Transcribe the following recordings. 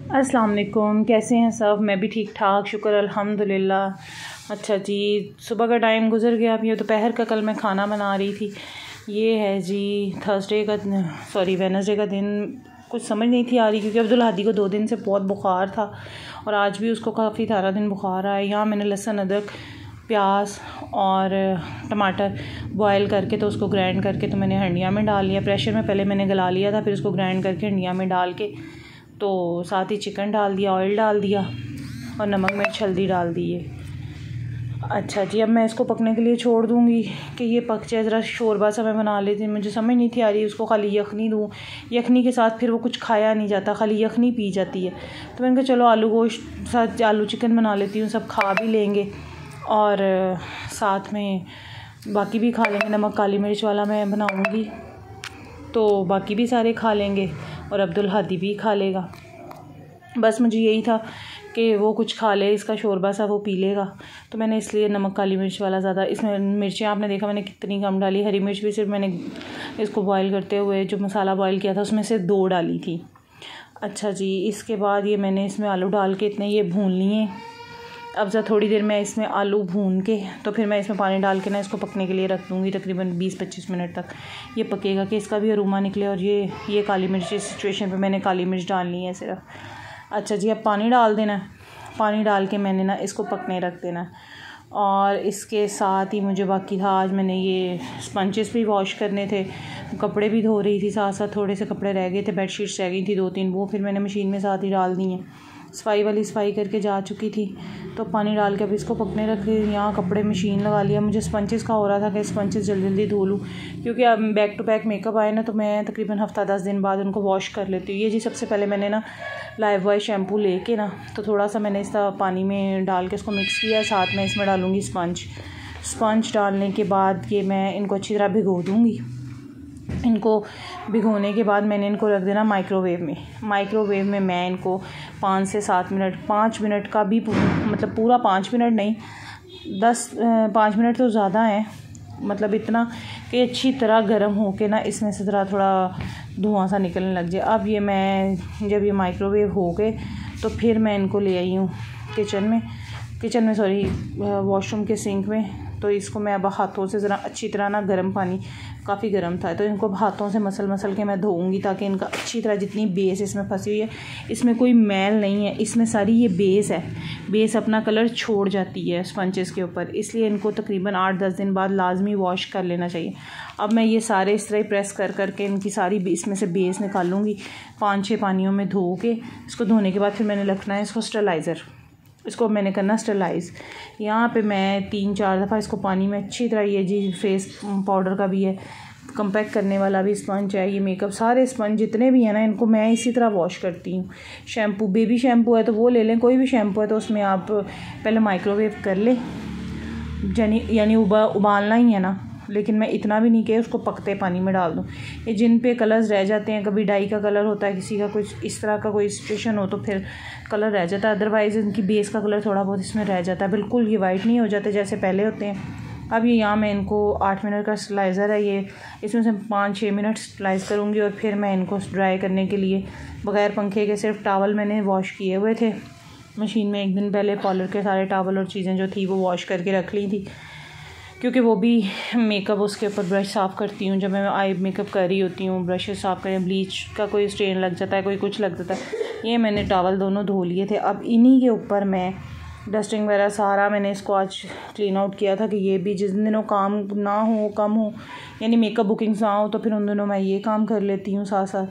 अस्सलाम वालेकुम, कैसे हैं सब। मैं भी ठीक ठाक, शुक्र अल्हम्दुलिल्लाह। अच्छा जी, सुबह का टाइम गुजर गया। अब ये दोपहर का कल मैं खाना बना रही थी। ये है जी वेडनेसडे का दिन। कुछ समझ नहीं थी आ रही क्योंकि अब्दुल हादी को 2 दिन से बहुत बुखार था और आज भी उसको काफ़ी सारा दिन बुखार आया। यहाँ मैंने लहसुन, अदरक, प्याज और टमाटर बॉयल करके तो उसको ग्राइंड करके तो मैंने हंडिया में डाल लिया। प्रेशर में पहले मैंने गला लिया था, फिर उसको ग्राइंड करके हंडिया में डाल के तो साथ ही चिकन डाल दिया, ऑयल डाल दिया और नमक मिर्च हल्दी डाल दी है। अच्छा जी, अब मैं इसको पकने के लिए छोड़ दूँगी कि ये पक जाए। ज़रा शोरबा सा मैं बना लेती। मुझे समझ नहीं थी आ रही उसको खाली यखनी दूँ, यखनी के साथ फिर वो कुछ खाया नहीं जाता, खाली यखनी पी जाती है। तो मैंने कहा चलो आलू गोश्त साथ आलू चिकन बना लेती हूँ, सब खा भी लेंगे और साथ में बाकी भी खा लेंगे। नमक काली मिर्च वाला मैं बनाऊँगी तो बाकी भी सारे खा लेंगे और अब्दुल हादी भी खा लेगा। बस मुझे यही था कि वो कुछ खा ले, इसका शोरबा सा वो पी लेगा। तो मैंने इसलिए नमक काली मिर्च वाला ज़्यादा, इसमें मिर्चें आपने देखा मैंने कितनी कम डाली। हरी मिर्च भी सिर्फ मैंने इसको बॉयल करते हुए जो मसाला बॉयल किया था उसमें से 2 डाली थी। अच्छा जी, इसके बाद ये मैंने इसमें आलू डाल के इतने ये भून लिए। अब जरा थोड़ी देर मैं इसमें आलू भून के तो फिर मैं इसमें पानी डाल के ना इसको पकने के लिए रख दूँगी। तकरीबन 20-25 मिनट तक ये पकेगा कि इसका भी अरोमा निकले। और ये काली मिर्च, इस सिचुएशन पे मैंने काली मिर्च डालनी है सिर्फ। अच्छा जी, अब पानी डाल देना। पानी डाल के मैंने ना इसको पकने रख देना। और इसके साथ ही मुझे बाकी था, आज मैंने ये स्पंचेस भी वॉश करने थे, कपड़े भी धो रही थी, साथ साथ थोड़े से कपड़े रह गए थे, बेडशीट्स रह गई थी 2-3, वो फिर मैंने मशीन में साथ ही डाल दी हैं। सफाई करके जा चुकी थी तो पानी डाल के अब इसको पकने रख के यहाँ कपड़े मशीन लगा लिया। मुझे स्पंचेस का हो रहा था कि स्पंचेस जल्दी जल्दी धो लूँ क्योंकि अब बैक टू बैक मेकअप आए ना तो मैं तकरीबन हफ्ता 10 दिन बाद उनको वॉश कर लेती हूँ। ये जी सबसे पहले मैंने ना लाइव बॉय शैम्पू लेके ना तो थोड़ा सा मैंने इसका पानी में डाल के इसको मिक्स किया। साथ में इसमें डालूँगी स्पंज डालने के बाद ये मैं इनको अच्छी तरह भिगो दूँगी। इनको भिगोने के बाद मैंने इनको रख देना माइक्रोवेव में मैं इनको 5 से 7 मिनट, 5 मिनट का भी मतलब पूरा 5 मिनट नहीं, 5 मिनट तो ज़्यादा है, मतलब इतना कि अच्छी तरह गर्म हो के ना इसमें से थोड़ा धुआं सा निकलने लग जाए। अब ये मैं जब ये माइक्रोवेव हो गए तो फिर मैं इनको ले आई हूँ वॉशरूम के सिंक में। तो इसको मैं अब हाथों से ज़रा अच्छी तरह ना गर्म पानी, काफ़ी गर्म था तो इनको हाथों से मसल के मैं धोऊंगी ताकि इनका अच्छी तरह जितनी बेस इसमें फंसी हुई है, इसमें कोई मैल नहीं है, इसमें सारी ये बेस है, बेस अपना कलर छोड़ जाती है स्पंचेस के ऊपर, इसलिए इनको तकरीबन 8-10 दिन बाद लाजमी वॉश कर लेना चाहिए। अब मैं ये सारे इस तरह प्रेस करके इनकी सारी इसमें से बेस निकालूंगी 5-6 पानियों में धो के। इसको धोने के बाद फिर मैंने रखना है इसको स्टरलाइज़र, इसको मैंने करना स्टरलाइज़। यहाँ पे मैं 3-4 दफ़ा इसको पानी में अच्छी तरह, ये जी फेस पाउडर का भी है, कंपैक्ट करने वाला भी स्पंज है, ये मेकअप सारे स्पंज जितने भी हैं ना इनको मैं इसी तरह वॉश करती हूँ। शैम्पू, बेबी शैम्पू है तो वो ले लें, कोई भी शैम्पू है तो उसमें आप पहले माइक्रोवेव कर लें, यानी उबालना ही है ना, लेकिन मैं इतना भी नहीं कि उसको पकते पानी में डाल दूँ। ये जिन पे कलर्स रह जाते हैं, कभी डाई का कलर होता है, किसी का कुछ इस तरह का कोई सिचुएशन हो तो फिर कलर रह जाता है, अदरवाइज़ इनकी बेस का कलर थोड़ा बहुत इसमें रह जाता है, बिल्कुल ये वाइट नहीं हो जाते जैसे पहले होते हैं। अब ये यहाँ मैं इनको 8 मिनट का स्टरलाइज़र है ये, इसमें से 5-6 मिनट स्टरलाइज़ करूँगी और फिर मैं इनको ड्राई करने के लिए बग़ैर पंखे के सिर्फ टावल मैंने वॉश किए हुए थे मशीन में। 1 दिन पहले पॉलर के सारे टावल और चीज़ें जो थी वो वॉश करके रख ली थी क्योंकि वो भी मेकअप उसके ऊपर ब्रश साफ़ करती हूँ जब मैं आई मेकअप कर रही होती हूँ, ब्रशेस साफ़ करें, ब्लीच का कोई स्ट्रेन लग जाता है, कोई कुछ लग जाता है। ये मैंने टावल दोनों धो लिए थे। अब इन्हीं के ऊपर मैं डस्टिंग वगैरह सारा मैंने इसको आज क्लीन आउट किया था कि ये भी जिस दिनों काम ना हो, कम हो, यानी मेकअप बुकिंग्स ना हो तो फिर उन दिनों मैं ये काम कर लेती हूँ साथ साथ।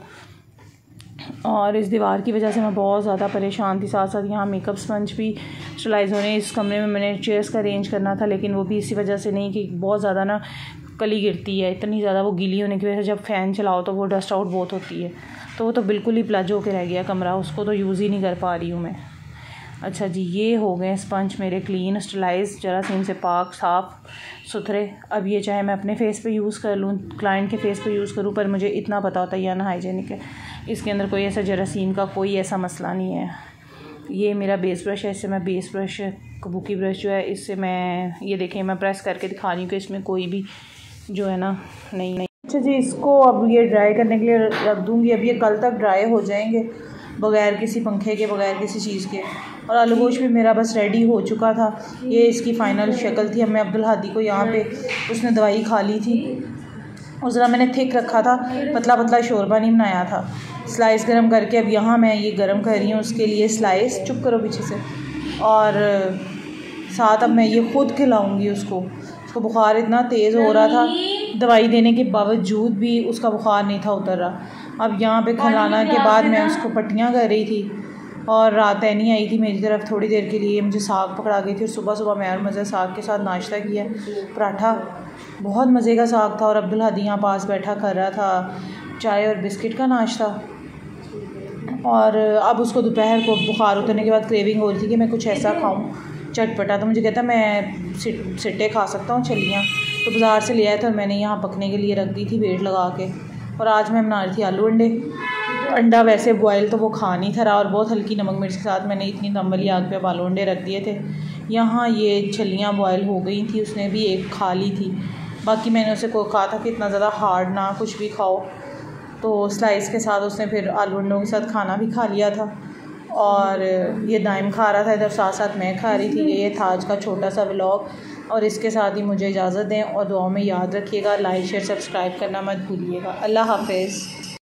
और इस दीवार की वजह से मैं बहुत ज़्यादा परेशान थी। साथ साथ यहाँ मेकअप स्पंज भी स्टरलाइज होने, इस कमरे में मैंने चेयर्स का अरेंज करना था लेकिन वो भी इसी वजह से नहीं कि बहुत ज़्यादा ना कली गिरती है, इतनी ज़्यादा वो गीली होने की वजह से जब फ़ैन चलाओ तो वो डस्ट आउट बहुत होती है, तो वो तो बिल्कुल ही प्लज होकर रह गया कमरा, उसको तो यूज़ ही नहीं कर पा रही हूँ मैं। अच्छा जी, ये हो गए स्पंज मेरे क्लीन, स्टरलाइज, जरासीम से पाक, साफ़ सुथरे। अब ये चाहे मैं अपने फेस पे यूज़ कर लूँ, क्लाइंट के फेस पे यूज़ करूँ, पर मुझे इतना पता होता है यह ना हाइजीनिक है, इसके अंदर कोई ऐसा जरासीम का कोई ऐसा मसला नहीं है। ये मेरा बेस ब्रश है, इससे मैं बेस ब्रश, कबूकी ब्रश जो है इससे मैं, ये देखें मैं प्रेस करके दिखा रही हूँ कि इसमें कोई भी जो है ना नहीं। अच्छा जी, इसको अब ये ड्राई करने के लिए रख दूँगी। अब ये कल तक ड्राई हो जाएंगे बग़ैर किसी पंखे के, बग़ैर किसी चीज़ के। और आलू गोश्त भी मेरा बस रेडी हो चुका था। ये इसकी फ़ाइनल शक्ल थी। अब मैं अब्दुल हादी को यहाँ पे, उसने दवाई खा ली थी और ज़रा मैंने थिक रखा था, पतला पतला शोरबा नहीं बनाया था। स्लाइस गरम करके अब यहाँ मैं ये गरम कर रही हूँ उसके लिए स्लाइस। चुप करो पीछे से। और साथ अब मैं ये ख़ुद खिलाऊँगी उसको बुखार इतना तेज़ हो रहा था, दवाई देने के बावजूद भी उसका बुखार नहीं था उतर रहा। अब यहाँ पे खिलाना के बाद मैं उसको पट्टियाँ कर रही थी और रात ऐनी आई थी मेरी तरफ थोड़ी देर के लिए, मुझे साग पकड़ा गई थी और सुबह सुबह मैं और मज़े साग के साथ नाश्ता किया, पराठा, बहुत मज़े का साग था। और अब्दुल हादी यहाँ पास बैठा कर रहा था चाय और बिस्किट का नाश्ता। और अब उसको दोपहर को बुखार उतरने के बाद क्रेविंग हो रही थी कि मैं कुछ ऐसा खाऊं चटपटा, तो मुझे कहता मैं सिट्टे खा सकता हूँ छलियाँ, तो बाज़ार से ले आया था और मैंने यहाँ पकने के लिए रख दी थी वेट लगा के। और आज मैं बना रही थी आलू अंडे। अंडा वैसे बॉयल तो वो खा नहीं था रहा और बहुत हल्की नमक मिर्च के साथ मैंने इतनी दम वाली आग पे आलू अंडे रख दिए थे। यहाँ ये छलियाँ बॉयल हो गई थी, उसने भी एक खा ली थी। बाकी मैंने उसे को कहा था कि इतना ज़्यादा हार्ड ना कुछ भी खाओ, तो स्लाइस के साथ उसने फिर आलू अंडों के साथ खाना भी खा लिया था। और ये दाइम खा रहा था इधर, साथ साथ मैं खा रही थी। ये था आज का छोटा सा व्लॉग और इसके साथ ही मुझे इजाज़त दें और दुआओं में याद रखिएगा, लाइक शेयर सब्सक्राइब करना मत भूलिएगा। अल्लाह हाफ़िज़।